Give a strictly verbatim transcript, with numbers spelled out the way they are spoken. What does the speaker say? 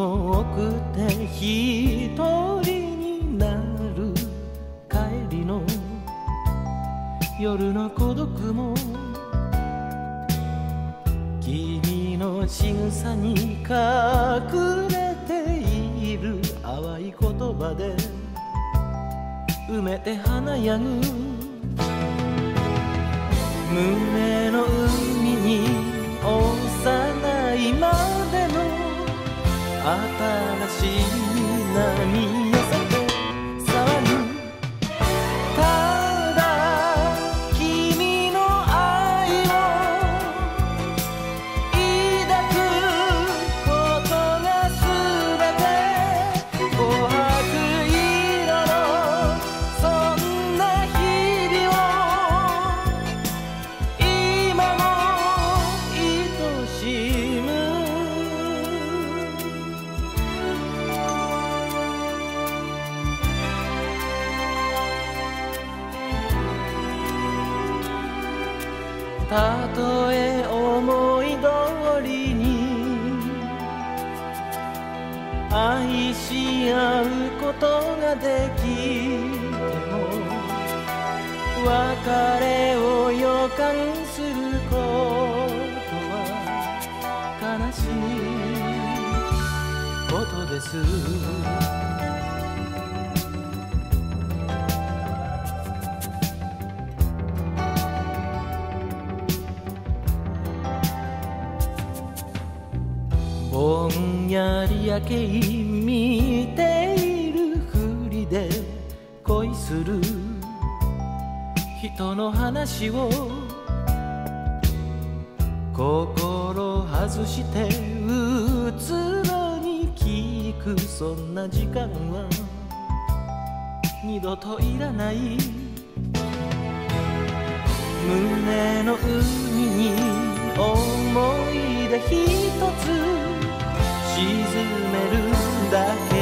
を送って一人になる帰りの夜の孤独も君の仕草に隠れている淡い言葉で埋めて華やぐ胸の海に幼いまでの新しい波寄せて騒ぐただ君の愛を抱くことがすべて琥珀色のそんな日々を今も愛しむたとえ思い通りに愛し合うことができても別れを予感することは悲しいことですぼんやり夜景見ているふりで恋する人の話を心外してうつろに聞くそんな時間は二度といらない胸の海に思い出一つ沈めるだけ